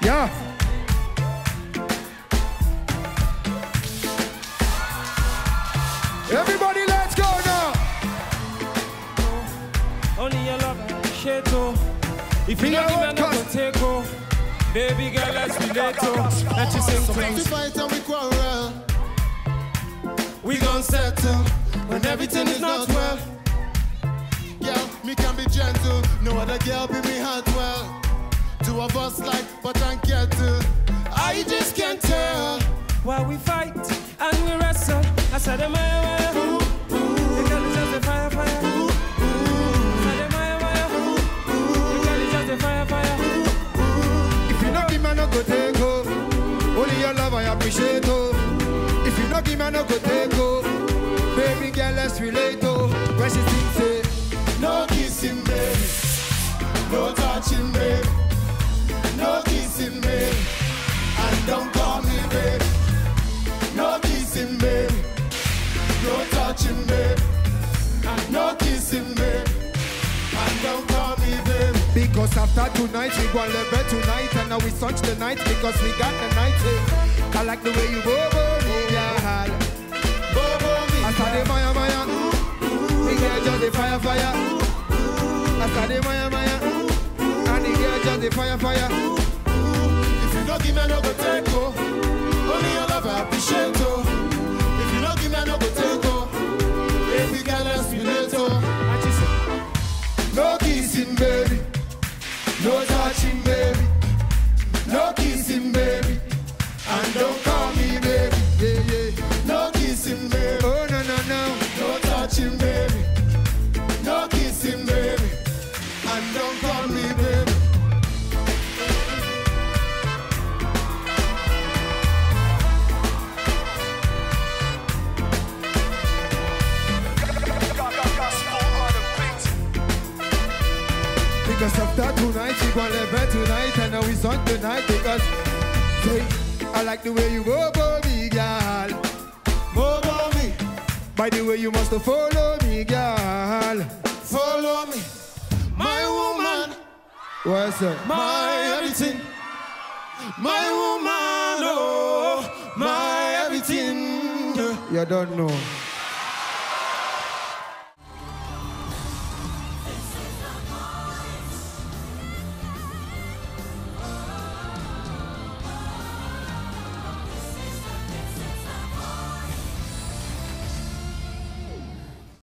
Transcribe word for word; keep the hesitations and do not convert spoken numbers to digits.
Yeah. Everybody, let's go now. Only your love, shit, oh. If you don't give me another take, oh. Baby girl, let's be late, oh. Let you sing Sometimes we fight and we quarrel. We gon' settle when everything is not well. Girl, me can be gentle. No other girl be me heart well. Two of us like but I can't tell. I just can't tell why we fight and we wrestle. I said, my way. The girl is just a fire, fire. I said, my way. The girl is just a fire, fire. If you don't give me no go take go. Only your love I appreciate oh. If you don't give me no go take go. Baby girl, let's relate oh. When she sings say, no kissing baby, no touching baby, no kissing baby, and don't call me baby. No kissing baby, no touching baby, and no kissing baby, and don't call me baby. Because after tonight we go live bed tonight, and now we search the night because we got the night. eh. I like the way you bobo me, yeah. Bobo me, I saw the Maya Maya, the girl just the fire fire. I saw the Maya Maya, and the girl just the fire fire. if you don't give me no go take go, only your love I appreciate oh. If you don't give me no go take go, baby girl let's relate oh. No kissing baby, no touching baby, no kissing baby, and don't call me baby, yeah yeah. No kissing baby, Oh no no no, no touching baby, no kissing baby, and don't call me baby. because after tonight we gon' live bed tonight, and now we on tonight because say I like the way you bobo me, girl. Bobo me, By the way you must follow me, girl. follow me, my woman, What's up? my everything, my woman, oh, my everything. You don't know.